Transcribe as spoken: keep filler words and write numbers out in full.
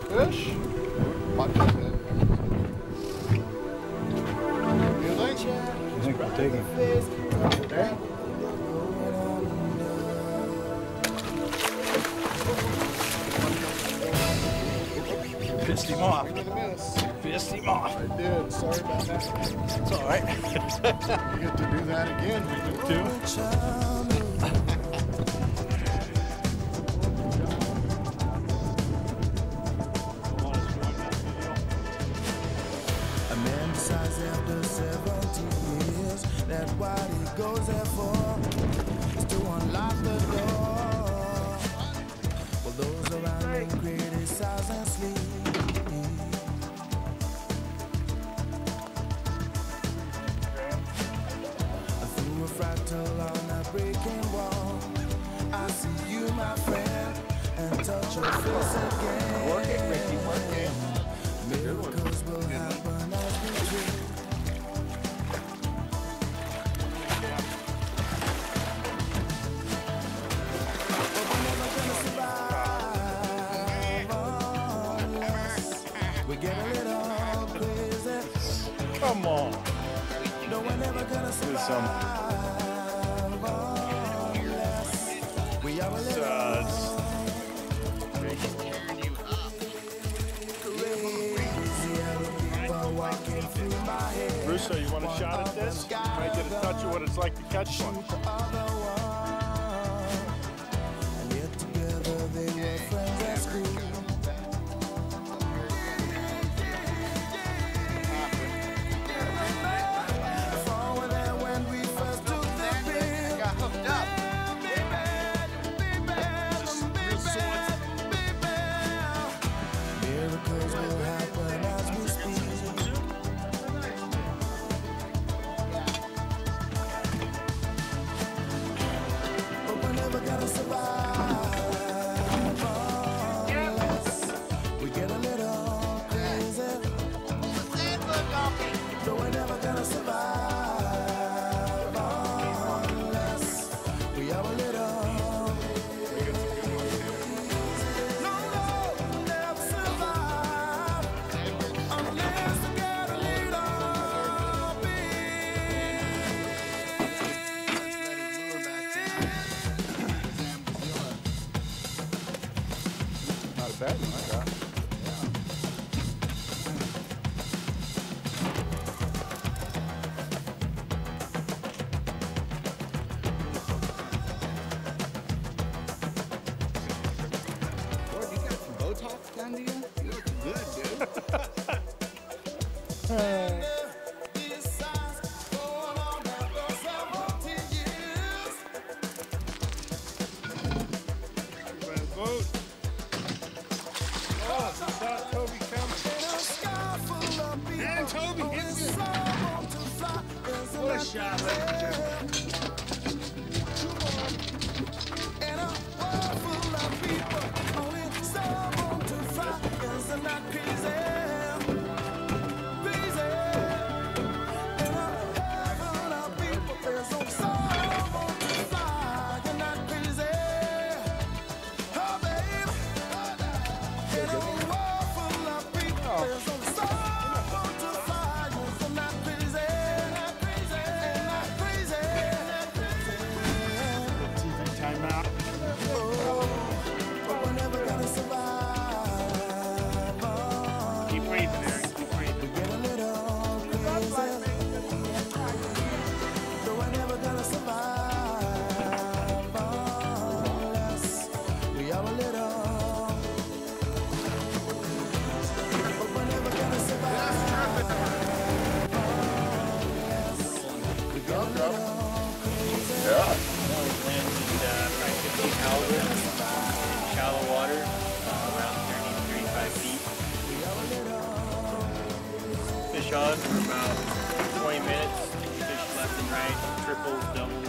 Fish? Watch your head. You think? I think we'll take him. There? Pissed him off. Pissed him off. I did. Sorry about that. It's all right. You get to do that again. We do too. A man decides after seventeen years that what he goes there for is to unlock the door. Well, those around him criticize and sleep. Through a fractal on a breaking wall, I see you, my friend, and touch your face again. Work it, Ricky, work it. Miracles will happen as we dream. But we're never gonna survive unless we get a little crazy. Come on. No, we're never gonna survive unless we are a little Suds. walking through my head. Russo, you want a shot at this? You might get a touch of what it's like to catch one. The other one. And yet together they were friends at school. For we were there when we first took the bill. Got hooked up. Miracles will happen as we speak. But we're never gonna survive unless we get a little crazy. No, we're never gonna survive unless we are a little. No, no, we'll never survive unless we get a little Not a bad one, I got. Lord, you got some Botox done to you? You look good, dude. These eyes going on after seventeen years. By the boat. Oh, I saw Toby coming. In a sky full of people, And Toby only hits it. some want to fly. Isn't What a that shot, crazy? ladies and gentlemen. In a world full of people, only some want to fly. Isn't that crazy? Crazy. In a heaven of people, there's only some want to fly. Isn't that crazy? Oh, baby. In a world full of people, there's only some want to fly. Isn't that crazy? Isn't that crazy? T V timeout. But we're never gonna survive. Keep breathing, Aaron. Keep breathing. Get a little crazy. But we're never gonna survive unless we are a little. But we're never gonna survive unless we get a little crazy. Yeah. Landed uh, probably fifteen caliber in shallow water, uh, around thirty, thirty-five feet. Fish on for about twenty minutes. Fish left and right, triples, doubles.